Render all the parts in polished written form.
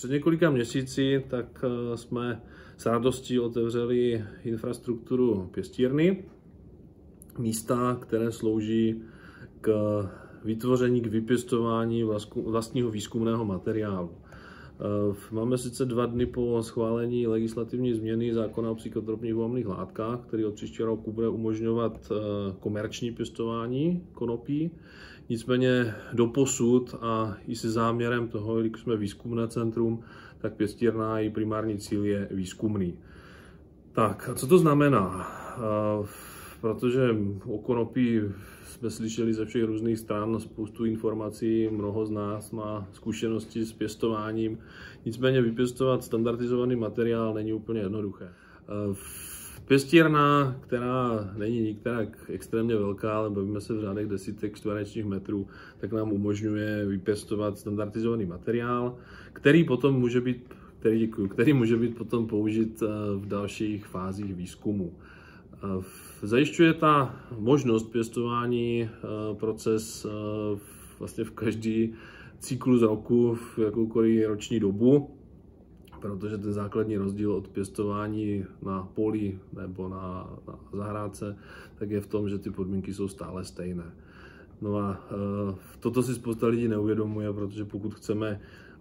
Před několika měsíci tak jsme s radostí otevřeli infrastrukturu pěstírny, místa, které slouží k vytvoření, k vypěstování vlastního výzkumného materiálu. Máme sice 2 dny po schválení legislativní změny zákona o psychotropních umělých látkách, který od příštího roku bude umožňovat komerční pěstování konopí. Nicméně doposud a i se záměrem toho, když jsme výzkumné centrum, tak pěstírna i primární cíl je výzkumný. Tak a co to znamená? Protože o konopí jsme slyšeli ze všech různých stran spoustu informací, mnoho z nás má zkušenosti s pěstováním, nicméně vypěstovat standardizovaný materiál není úplně jednoduché. Pěstírna, která není nikterak extrémně velká, ale bavíme se v řádech desítek čtverečních metrů, tak nám umožňuje vypěstovat standardizovaný materiál, který může být potom použit v dalších fázích výzkumu. Zajišťuje ta možnost pěstování proces vlastně v každý cyklus roku, v jakoukoliv roční dobu, protože ten základní rozdíl od pěstování na poli nebo na zahrádce tak je v tom, že ty podmínky jsou stále stejné. No a toto si spousta lidí neuvědomuje, protože pokud chceme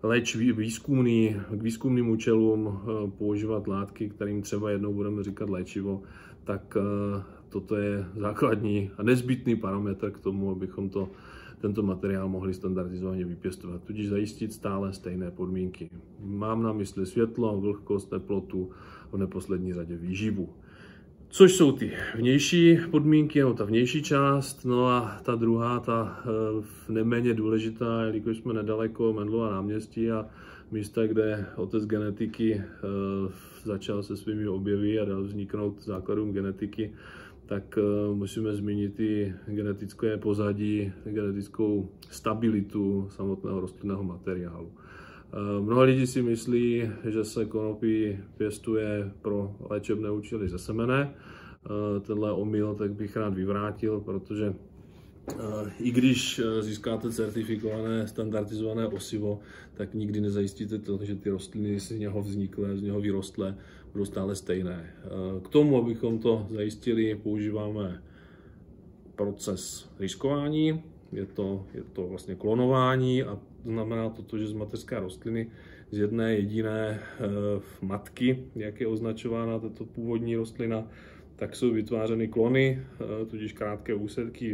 k výzkumným účelům používat látky, kterým třeba jednou budeme říkat léčivo, tak toto je základní a nezbytný parametr k tomu, abychom tento materiál mohli standardizovaně vypěstovat, tudíž zajistit stále stejné podmínky. Mám na mysli světlo, vlhkost, teplotu, v neposlední řadě výživu. Což jsou ty vnější podmínky, no ta vnější část, no a ta druhá, ta neméně důležitá, jelikož jsme nedaleko Menlova náměstí a místa, kde otec genetiky začal se svými objevy a dal vzniknout základům genetiky, tak musíme zmínit i genetické pozadí, genetickou stabilitu samotného rostlinného materiálu. Mnoho lidí si myslí, že se konopí pěstuje pro léčebné účely ze semene. Tenhle omyl tak bych rád vyvrátil, protože i když získáte certifikované standardizované osivo, tak nikdy nezajistíte to, že ty rostliny z něho vzniklé, z něho vyrostlé, budou stále stejné. K tomu, abychom to zajistili, používáme proces rýskování. Je to vlastně klonování a znamená to, že z mateřské rostliny, z jedné jediné matky, jak je označována tato původní rostlina, tak jsou vytvářeny klony, tudíž krátké úseky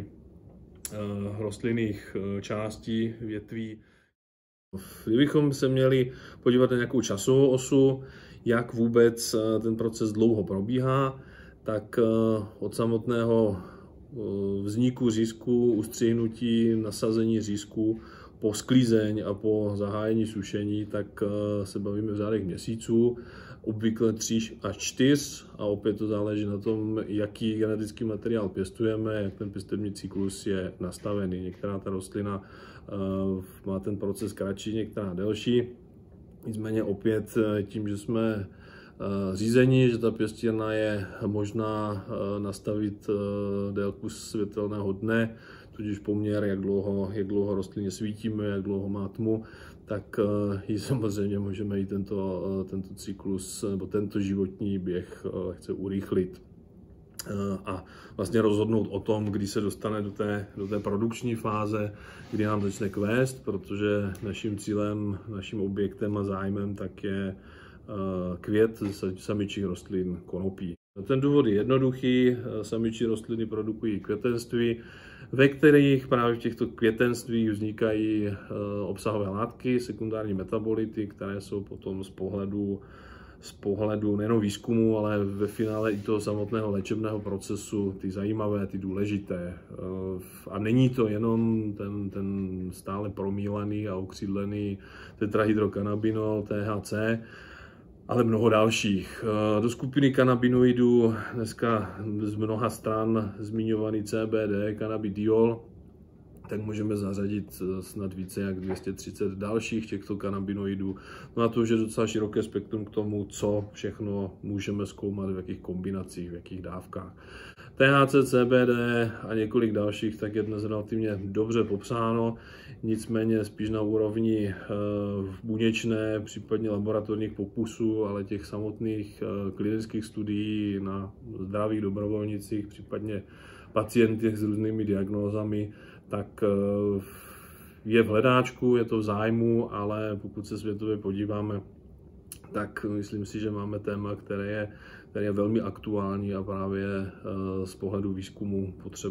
rostlinných částí, větví. Kdybychom se měli podívat na nějakou časovou osu, jak vůbec ten proces dlouho probíhá, tak od samotného vzniku řízku, ustřihnutí, nasazení řízku, po sklízeň a po zahájení sušení, tak se bavíme v řádech měsíců, obvykle 3 až 4, a opět to záleží na tom, jaký genetický materiál pěstujeme, jak ten pěstební cyklus je nastavený. Některá ta rostlina má ten proces kratší, některá delší. Nicméně opět tím, že jsme řízení, že ta pěstírna je možná nastavit délku světelného dne, tudíž poměr, jak dlouho rostlině svítíme, jak dlouho má tmu, tak ji samozřejmě můžeme i tento cyklus nebo tento životní běh lehce urychlit a vlastně rozhodnout o tom, kdy se dostane do té produkční fáze, kdy nám začne kvést, protože naším cílem, naším objektem a zájmem tak je květ samičích rostlin konopí. Ten důvod je jednoduchý, samičí rostliny produkují květenství, ve kterých právě v těchto květenstvích vznikají obsahové látky, sekundární metabolity, které jsou potom z pohledu nejen výzkumu, ale ve finále i toho samotného léčebného procesu ty zajímavé, ty důležité. A není to jenom ten stále promílaný a okřídlený tetrahydrokanabinol, THC, ale mnoho dalších. Do skupiny kanabinoidů dneska z mnoha stran zmiňovaný CBD, cannabidiol, tak můžeme zařadit snad více jak 230 dalších těchto kanabinoidů. No a to už je docela široké spektrum k tomu, co všechno můžeme zkoumat, v jakých kombinacích, v jakých dávkách. THC, CBD a několik dalších tak je dnes relativně dobře popsáno, nicméně spíš na úrovni buněčné, případně laboratorních pokusů, ale těch samotných klinických studií na zdravých dobrovolnicích, případně pacientech s různými diagnózami, tak je v hledáčku, je to v zájmu, ale pokud se světově podíváme, tak myslím si, že máme téma, které je velmi aktuální a právě z pohledu výzkumu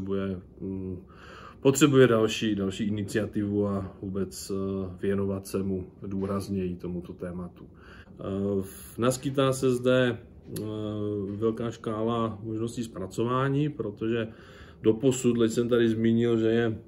potřebuje další iniciativu a vůbec věnovat se mu důrazněji tomuto tématu. Naskytá se zde velká škála možností zpracování, protože doposud, když jsem tady zmínil,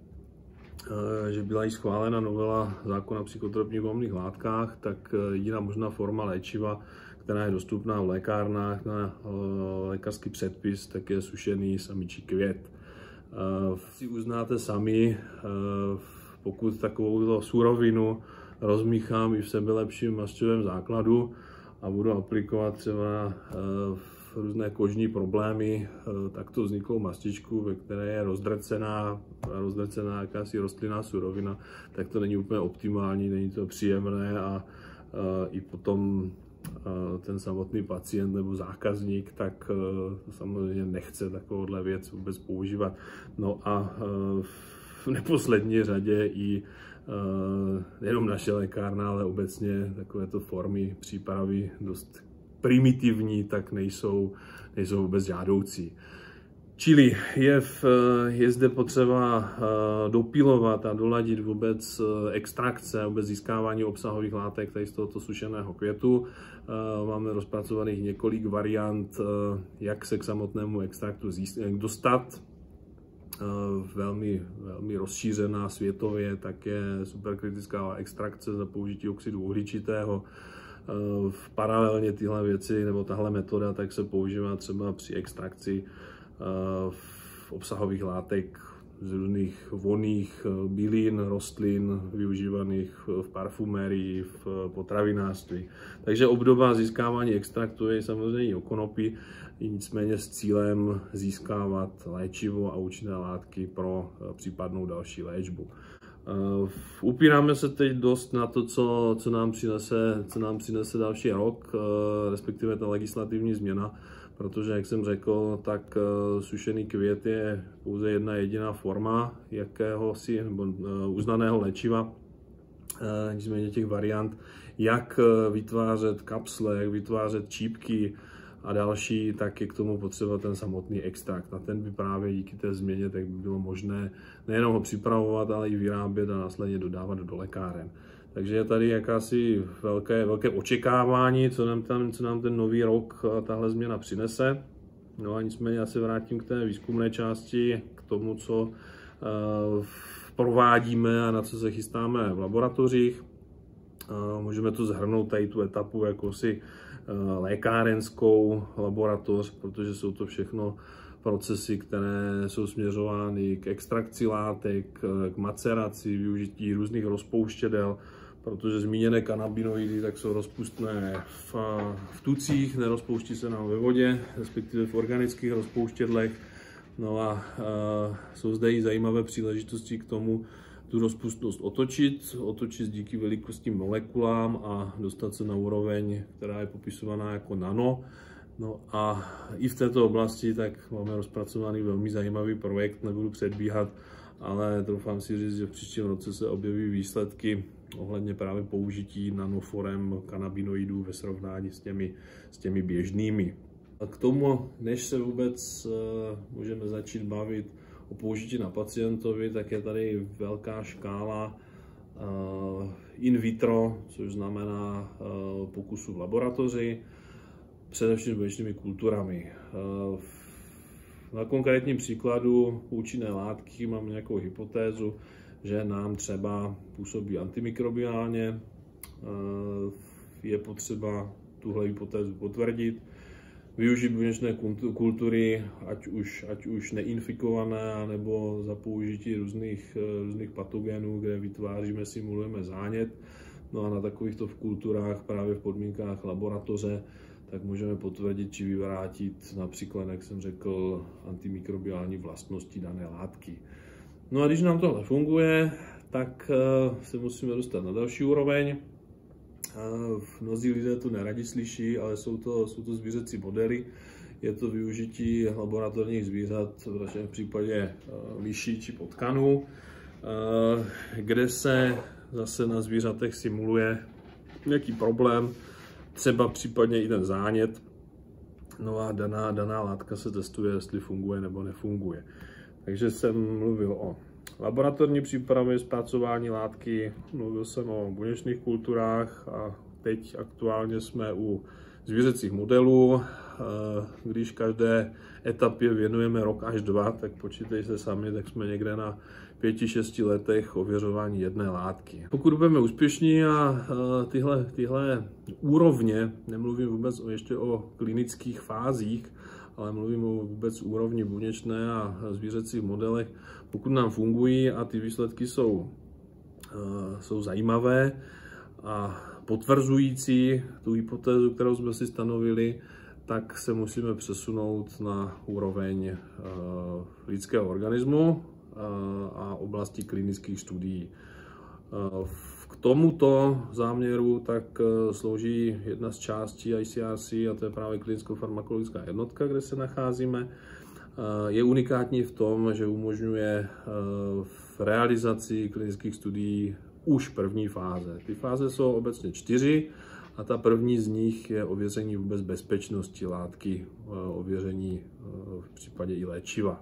že byla již schválena novela zákona o psychotropních omamných látkách, tak jediná možná forma léčiva, která je dostupná v lékárnách na lékařský předpis, tak je sušený samičí květ. Si uznáte sami, pokud takovou surovinu rozmíchám i v sebelepším masťovém základu a budu aplikovat třeba různé kožní problémy, tak to vzniklou mastičku, ve které je rozdrcená jakási rostlinná surovina, tak to není úplně optimální, není to příjemné a i potom ten samotný pacient nebo zákazník tak samozřejmě nechce takovouhle věc vůbec používat. No a v neposlední řadě i nejenom naše lékárna, ale obecně takovéto formy přípravy dost primitivní, tak nejsou vůbec žádoucí. Čili je zde potřeba dopilovat a doladit vůbec extrakce, vůbec získávání obsahových látek tady z tohoto sušeného květu. Máme rozpracovaných několik variant, jak se k samotnému extraktu dostat. Velmi rozšířená světově, tak je superkritická extrakce za použití oxidu uhličitého. Paralelně tyhle věci nebo tahle metoda tak se používá třeba při extrakci obsahových látek z různých vonných bylin, rostlin využívaných v parfumerii, v potravinářství. Takže obdoba získávání extraktu je samozřejmě o konopí, nicméně s cílem získávat léčivo a účinné látky pro případnou další léčbu. Upíráme se teď dost na to, co nám přinese další rok, respektive ta legislativní změna, protože, jak jsem řekl, tak sušený květ je pouze jedna jediná forma jakéhosi uznaného léčiva. Nicméně těch variant, jak vytvářet kapsle, jak vytvářet čípky a další, tak je k tomu potřeba ten samotný extrakt. A ten by právě díky té změně tak by bylo možné nejenom ho připravovat, ale i vyrábět a následně dodávat do lékáren. Takže je tady jakási velké očekávání, co nám ten nový rok tahle změna přinese. No a nicméně já se vrátím k té výzkumné části, k tomu, co provádíme a na co se chystáme v laboratořích. Můžeme to shrnout tady tu etapu jakousi lékárenskou laboratoř, protože jsou to všechno procesy, které jsou směřovány k extrakci látek, k maceraci, využití různých rozpouštědel, protože zmíněné kanabinoidy tak jsou rozpustné v tucích, nerozpouští se nám ve vodě, respektive v organických rozpouštědlech. No a jsou zde i zajímavé příležitosti k tomu, tu rozpustnost otočit díky velikosti molekulám a dostat se na úroveň, která je popisovaná jako nano. No a i v této oblasti tak máme rozpracovaný velmi zajímavý projekt, nebudu předbíhat, ale doufám si říct, že v příštím roce se objeví výsledky ohledně právě použití nanoforem kanabinoidů ve srovnání s těmi běžnými. A k tomu, než se vůbec můžeme začít bavit o použití na pacientovi, tak je tady velká škála in vitro, což znamená pokusů v laboratoři, především s buněčnými kulturami. Na konkrétním příkladu účinné látky mám nějakou hypotézu, že nám třeba působí antimikrobiálně. Je potřeba tuhle hypotézu potvrdit. využít buněčné kultury, ať už neinfikované, nebo za použití různých patogenů, kde vytváříme, simulujeme zánět. No a na takovýchto kulturách právě v podmínkách laboratoře tak můžeme potvrdit či vyvrátit například, jak jsem řekl, antimikrobiální vlastnosti dané látky. No a když nám tohle funguje, tak se musíme dostat na další úroveň. Mnozí lidé to neradi slyší, ale jsou to zvířecí modely. Je to využití laboratorních zvířat, v našem případě myší či potkanů, kde se zase na zvířatech simuluje nějaký problém, třeba případně i ten zánět. No a daná látka se testuje, jestli funguje nebo nefunguje. Takže jsem mluvil o laboratorní přípravě, zpracování látky, mluvil jsem o buněčných kulturách a teď aktuálně jsme u zvířecích modelů. Když každé etapě věnujeme rok až 2, tak počítejte sami, tak jsme někde na 5-6 letech ověřování jedné látky. Pokud budeme úspěšní a tyhle úrovně, nemluvím vůbec ještě o klinických fázích, ale mluvím o vůbec úrovni buněčné a zvířecích modelech, pokud nám fungují a ty výsledky jsou zajímavé a potvrzující tu hypotézu, kterou jsme si stanovili, tak se musíme přesunout na úroveň lidského organismu a oblasti klinických studií. K tomuto záměru tak slouží jedna z částí ICRC, a to je právě klinicko-farmakologická jednotka, kde se nacházíme. Je unikátní v tom, že umožňuje v realizaci klinických studií už první fáze. Ty fáze jsou obecně 4 a ta první z nich je ověření vůbec bezpečnosti látky, ověření v případě i léčiva.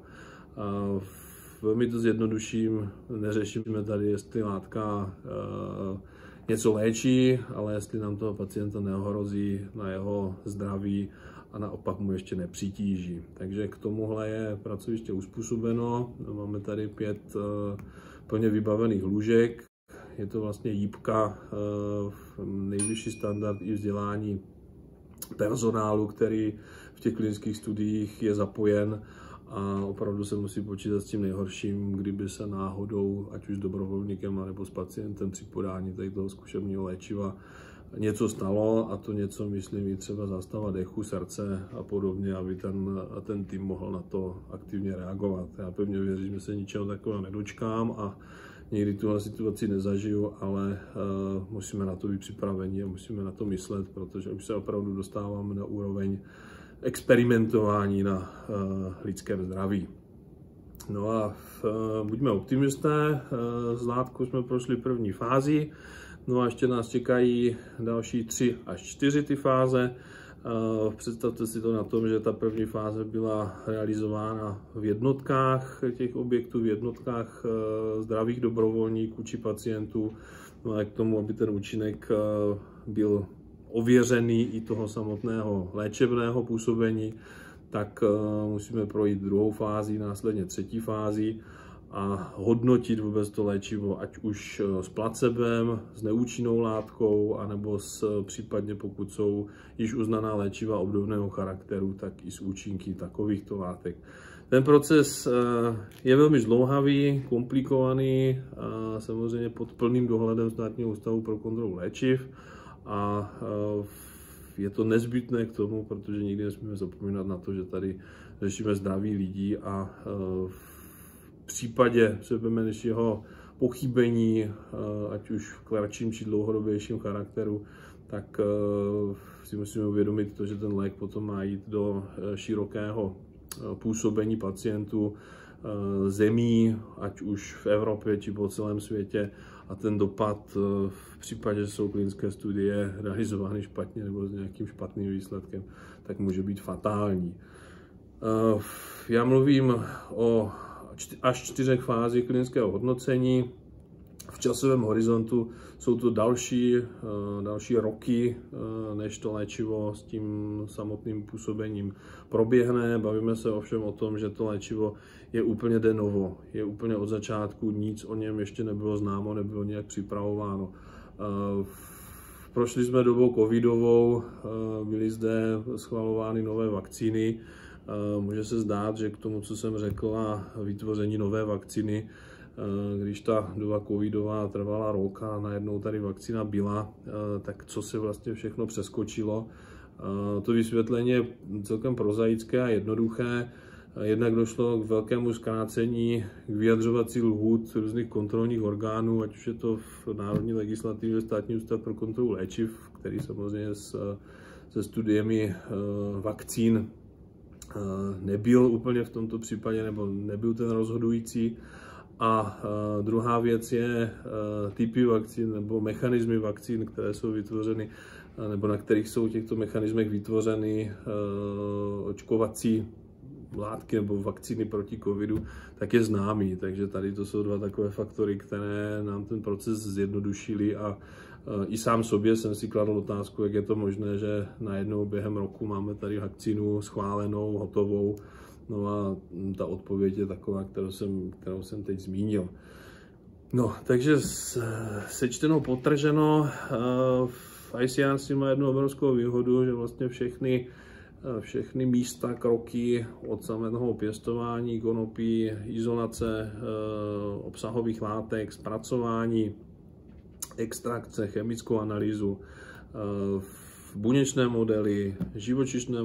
Velmi to zjednoduším, neřešíme tady, jestli látka něco léčí, ale jestli nám toho pacienta neohrozí na jeho zdraví a naopak mu ještě nepřitíží. Takže k tomuhle je pracoviště uspůsobeno. Máme tady 5 plně vybavených lůžek. Je to vlastně jípka, nejvyšší standard i vzdělání personálu, který v těch klinických studiích je zapojen. A opravdu se musí počítat s tím nejhorším, kdyby se náhodou, ať už dobrovolníkem, nebo s pacientem při podání tady toho zkušebního léčiva něco stalo, a to něco, myslím, i třeba zástava dechu, srdce a podobně, aby ten tým mohl na to aktivně reagovat. Já pevně věřím, že se ničeho takového nedočkám a nikdy tuhle situaci nezažiju, ale musíme na to být připraveni a musíme na to myslet, protože už se opravdu dostáváme na úroveň experimentování na lidském zdraví. No a buďme optimisté, z látkou jsme prošli první fázi, no a ještě nás čekají další 3 až 4 ty fáze. Představte si to na tom, že ta první fáze byla realizována v jednotkách těch objektů, v jednotkách zdravých dobrovolníků či pacientů. No a k tomu, aby ten účinek byl ověřený i toho samotného léčebného působení, tak musíme projít druhou fázi, následně třetí fázi a hodnotit vůbec to léčivo, ať už s placebem, s neúčinnou látkou, anebo případně pokud jsou již uznaná léčiva obdobného charakteru, tak i s účinky takovýchto látek. Ten proces je velmi zdlouhavý, komplikovaný, samozřejmě pod plným dohledem Státního ústavu pro kontrolu léčiv, a je to nezbytné k tomu, protože nikdy nesmíme zapomínat na to, že tady řešíme zdraví lidí a v případě sebemenšího pochybení, ať už v kratším či dlouhodobějším charakteru, tak si musíme uvědomit to, že ten lék potom má jít do širokého působení pacientů zemí, ať už v Evropě či po celém světě, a ten dopad v případě, že jsou klinické studie realizovány špatně nebo s nějakým špatným výsledkem, tak může být fatální. Já mluvím o až 4 fázích klinického hodnocení. V časovém horizontu jsou to další roky, než to léčivo s tím samotným působením proběhne. Bavíme se ovšem o tom, že to léčivo je úplně de novo, je úplně od začátku, nic o něm ještě nebylo známo, nebylo nějak připravováno. V Prošli jsme dobou covidovou, byly zde schvalovány nové vakcíny. Může se zdát, že k tomu, co jsem řekl, a vytvoření nové vakcíny, když ta doba covidová trvala rok a najednou tady vakcína byla, tak co se vlastně všechno přeskočilo. To vysvětlení je celkem prozaické a jednoduché. Jednak došlo k velkému zkrácení k vyjadřovací lhůt různých kontrolních orgánů, ať už je to v národní legislativě Státní ústav pro kontrolu léčiv, který samozřejmě se studiemi vakcín nebyl úplně v tomto případě, nebo nebyl ten rozhodující. A druhá věc je typy vakcín nebo mechanismy vakcín, které jsou vytvořeny, nebo na kterých jsou těchto mechanismech vytvořeny očkovací látky nebo vakcíny proti covidu, tak je známý. Takže tady to jsou dva takové faktory, které nám ten proces zjednodušily a i sám sobě jsem si kladl otázku, jak je to možné, že najednou během roku máme tady vakcínu schválenou, hotovou. No a ta odpověď je taková, kterou jsem teď zmínil. No, takže sečteno, podtrženo, ICRC má jednu obrovskou výhodu, že vlastně všechny místa, kroky od samého pěstování konopí, izolace obsahových látek, zpracování, extrakce, chemickou analýzu, buněčné modely, živočišné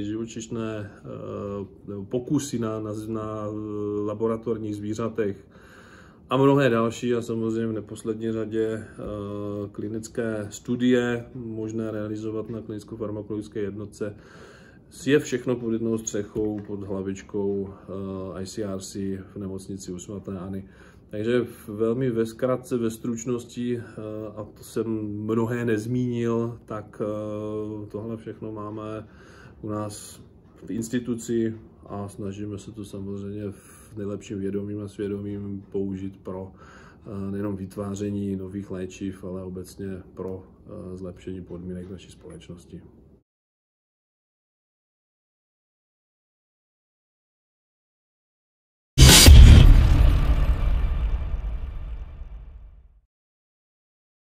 pokusy na laboratorních zvířatech a mnohé další, a samozřejmě v neposlední řadě klinické studie možné realizovat na klinicko-farmakologické jednotce. Je všechno pod jednou střechou, pod hlavičkou ICRC v nemocnici u svaté Anny. Takže velmi ve zkratce, ve stručnosti, a to jsem mnohé nezmínil, tak tohle všechno máme u nás v instituci a snažíme se to samozřejmě v nejlepším vědomím a svědomím použít pro nejenom vytváření nových léčiv, ale obecně pro zlepšení podmínek naší společnosti.